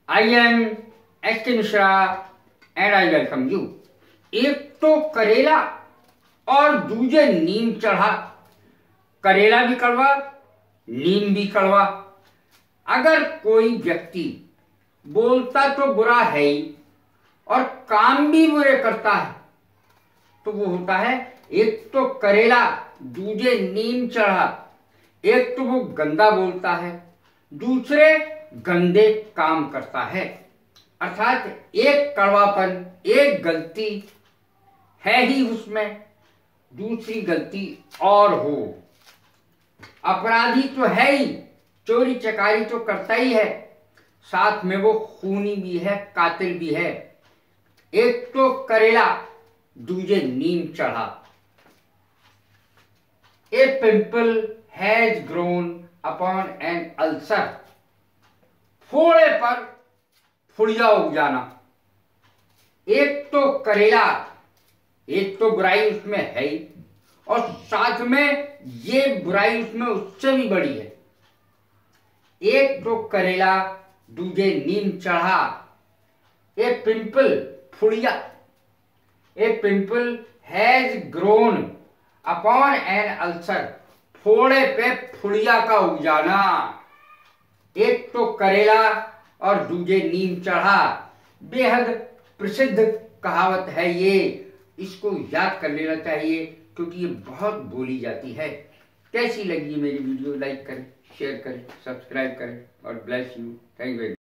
I am S.K. Mishra and I welcome you। एक तो करेला और दूजे नीम चढ़ा। करेला भी कड़वा, नीम भी कड़वा। अगर कोई व्यक्ति बोलता तो बुरा है ही और काम भी बुरे करता है तो वो होता है एक तो करेला दूजे नीम चढ़ा। एक तो वो गंदा बोलता है, दूसरे गंदे काम करता है। अर्थात एक कड़वापन, एक गलती है ही उसमें, दूसरी गलती और हो। अपराधी तो है ही, चोरी चकारी तो करता ही है, साथ में वो खूनी भी है, कातिल भी है। एक तो करेला दूजे नीम चढ़ा। A pimple has grown upon an ulcer. फोड़े पर फुड़िया उग जाना। एक तो करेला, एक तो बुराई उसमें है ही और साथ में ये बुराई उसमें उससे भी बड़ी है। एक तो करेला दूजे नीम चढ़ा। ए पिंपल फुड़िया, a pimple has grown upon an ulcer. फोड़े पे फुड़िया का उग जाना। एक तो करेला और दूजे नीम चढ़ा। बेहद प्रसिद्ध कहावत है ये, इसको याद कर लेना चाहिए क्योंकि ये बहुत बोली जाती है। कैसी लगी मेरी वीडियो? लाइक करें, शेयर करें, सब्सक्राइब करें और ब्लेस यू। Thank you.